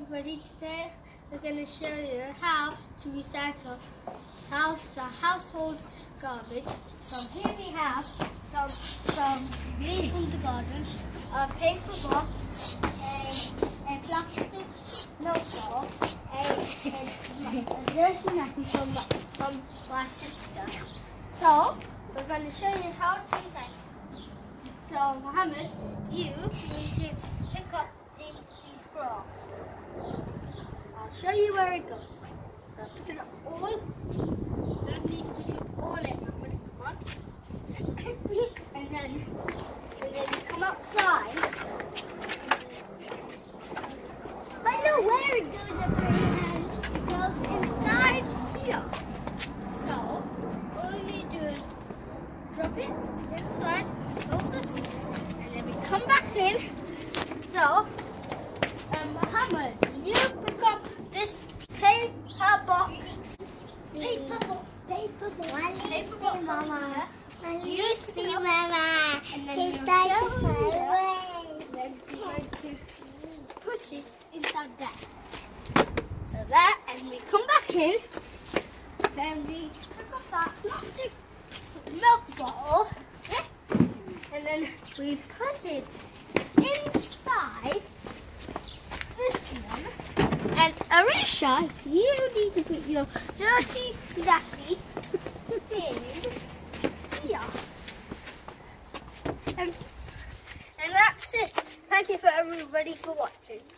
everybody. Today we're going to show you how to recycle the household garbage. So here we have some leaves from the garden, a paper box, a plastic milk box, a dirty nappy from my sister. So we're going to show you how to recycle. So Mohammed, you need to pick up these grass. I'll show you where it goes. So pick it up all. You don't need to pick it all in, Mohammed. Come on. and then you come outside. I know where it goes, Ibrahim. It goes inside here. So all you do is drop it inside, close this, and then we come back in. So, Mohammed, you pick up this paper box. Paper box, Mama. You see, Mama. And then you're going to push it inside there. So that, and we come back in. Then we pick up that plastic milk bottle, and then we put it inside this one. And Areesha, you need to put your dirty nappy in here. And that's it. Thank you for everybody for watching.